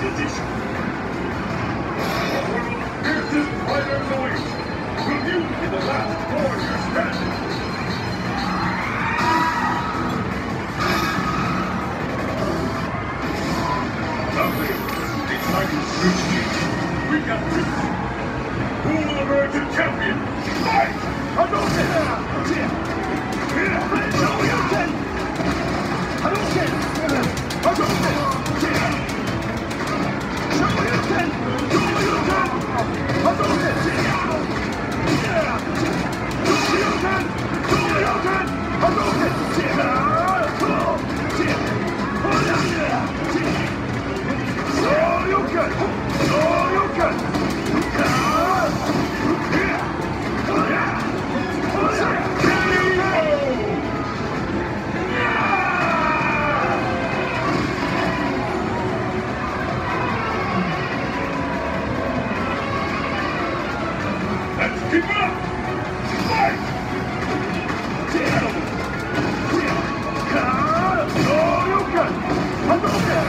edition. A world of fiercest fighters awaits. Will you be the last warrior standing? Nothing. Exciting scrutiny. We got this. Who will emerge a champion? Fight! Hadouken! Shoryuken! Hadouken! Hadouken! Shoryuken! Shoryuken! Hadouken! Shoryuken! Shoryuken! Hadouken! Shoryuken! Shoryuken! Let's keep it up! Fight! Shoryuken! Hadouken!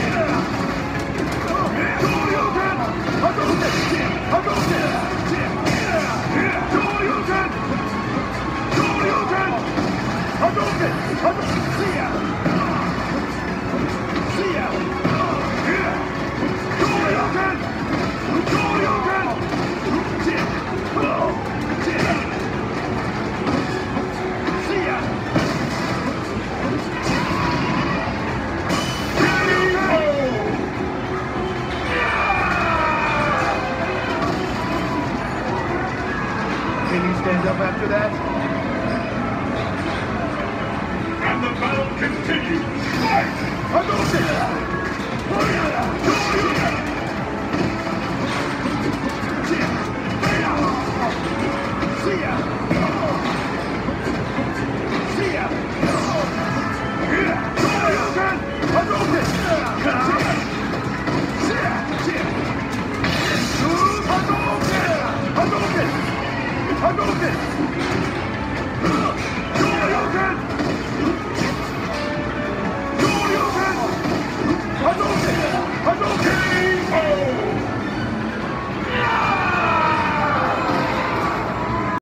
Shoryuken! Hadouken! Hadouken! Shoryuken! Shoryuken! Hadouken! Hadouken! See ya! See ya! Shoryuken! Shoryuken! See ya! Can you stand up after that? And the battle continues! Fight! Hadouken!